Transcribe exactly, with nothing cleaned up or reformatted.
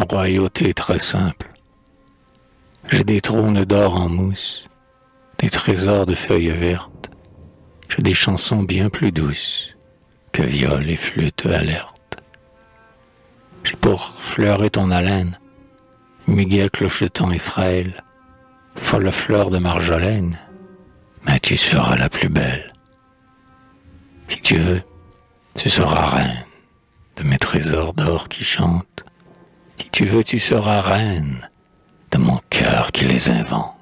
royauté très simple. J'ai des trônes d'or en mousse, des trésors de feuilles vertes. J'ai des chansons bien plus douces que viols et flûtes alertes. J'ai pour fleurer ton haleine, muguet clocheton et frêle, folle fleur de marjolaine, mais tu seras la plus belle. Si tu veux, tu seras reine de mes trésors d'or qui chantent. Si tu veux, tu seras reine de mon cœur qui les invente.